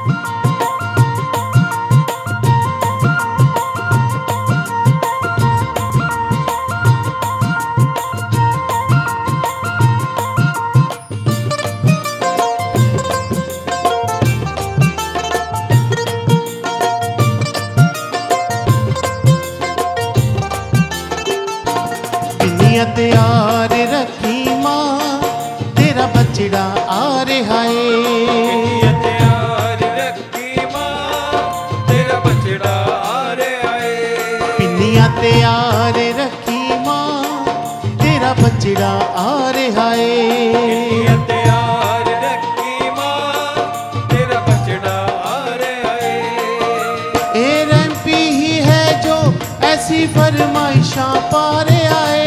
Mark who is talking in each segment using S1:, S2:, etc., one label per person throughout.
S1: तैयार रखी माँ तेरा बछड़ा आ रहा है।
S2: तैयार रखी माँ तेरा बछड़ा आ रहा है।
S1: पिन्नियाँ तैयार रखी माँ तेरा बछड़ा आ रहा है।
S2: तैयार रखी माँ तेरा बछड़ा आ रहा है।
S1: एरएमपी ही है जो ऐसी फरमाइशां पा रहा है।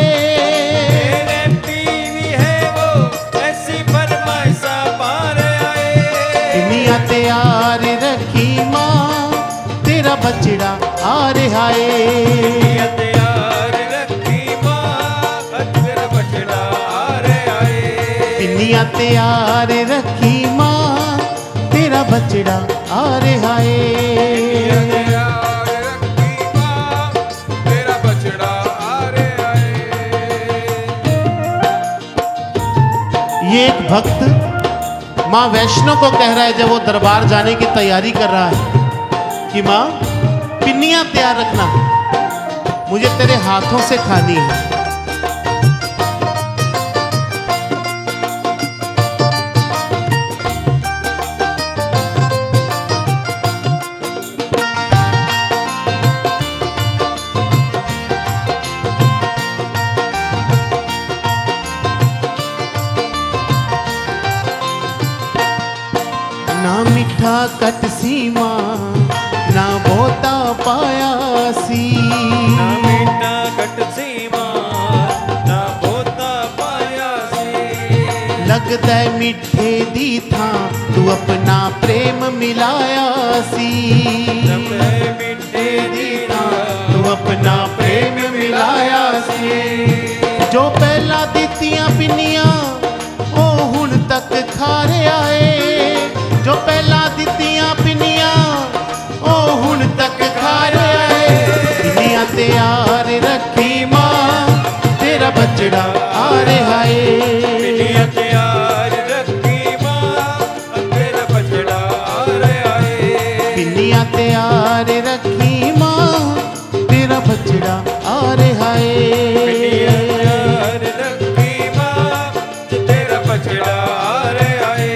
S1: तैयार रखी माँ तेरा बछड़ा आ रहा है।
S2: तैयार रखी माँ तेरा बछड़ा आ रहा है।
S1: पिन्नियाँ तैयार रखी माँ तेरा बछड़ा आ रहा है।
S2: तैयार रखी माँ तेरा बछड़ा आ रहा है।
S1: ये एक भक्त माँ वैष्णो को कह रहा है जब वो दरबार जाने की तैयारी कर रहा है कि माँ पिन्नियाँ तैयार रखना, मुझे तेरे हाथों से खानी है। ना मीठा कटसी माँ ना बोता पायासी।
S2: ना मीठा कटसी माँ ना बोता पायासी।
S1: लगता है मीठे दी था तू अपना प्रेम मिलायासी।
S2: लगता है मीठे दी था
S1: तू अपना प्रेम मिलायासी। जो पहला दितियां पिन्नियां ओ हुण तक खा रहा है। जो पहला दितियां पिन्नियां ओ हुण तक खा रहा है। पिन्नियां तैयार रखी माँ तेरा बछड़ा आ रहा है।
S2: पिन्नियां तैयार रखी माँ तेरा बछड़ा आ रहा है।
S1: पिन्नियां तैयार रखी माँ तेरा बछड़ा आ रहा है।
S2: पिन्नियां तैयार रखी माँ तेरा बछड़ा आ रहा है।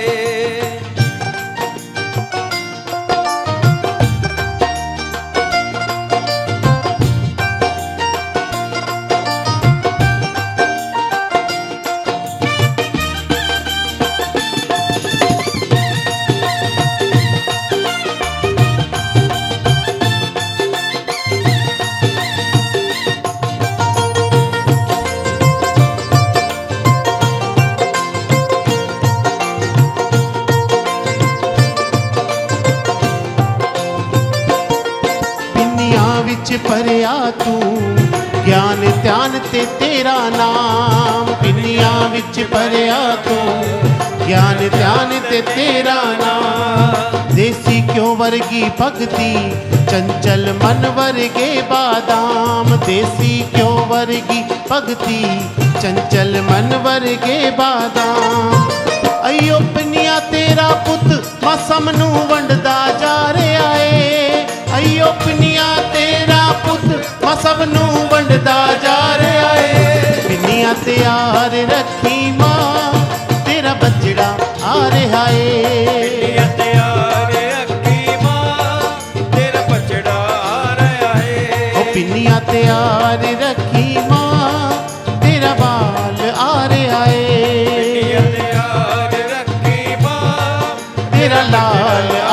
S1: भरिया तू ज्ञान ध्यान ते तेरा नाम। पिन्नियां विच भरिया तू ज्ञान ध्यान ते तेरा नाम। देसी क्यों वर्गी भक्ति चंचल मन वर्गे बादाम। देसी क्यों वर्गी भक्ति चंचल मन वर्गे बादाम। अयो पिन्नियां तेरा पुत मां समनू वंडदा जा रहा है। अयो पिन्नियां तेरा पुत मां सबनू वंडदा जा रहा है। पिन्नियां तैयार रखी मां तेरा बछड़ा आ रहा है।
S2: पिन्नियां तैयार रखी माँ तेरा बछड़ा आ रहा है।
S1: ओ पिन्नियां तैयार रखी मां तेरा बाल आ रहा है।
S2: पिन्नियां तैयार रखी माँ
S1: तेरा लाल